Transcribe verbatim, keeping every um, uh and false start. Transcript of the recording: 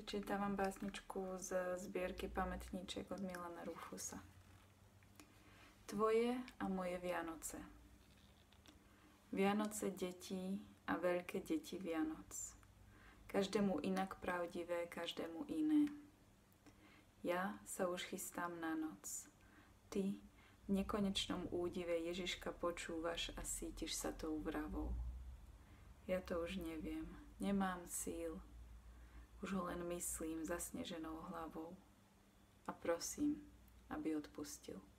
Prečítavam básničku z zbierky pamätníček od Milana Rufusa. Tvoje a moje Vianoce. Vianoce detí a veľké deti Vianoc. Každému inak pravdivé, každému iné. Ja sa už chystám na noc. Ty v nekonečnom údive Ježiška počúvaš a sítiš sa tou vravou. Ja to už neviem, nemám síl. Už ho len myslím zasneženou hlavou a prosím, aby odpustil.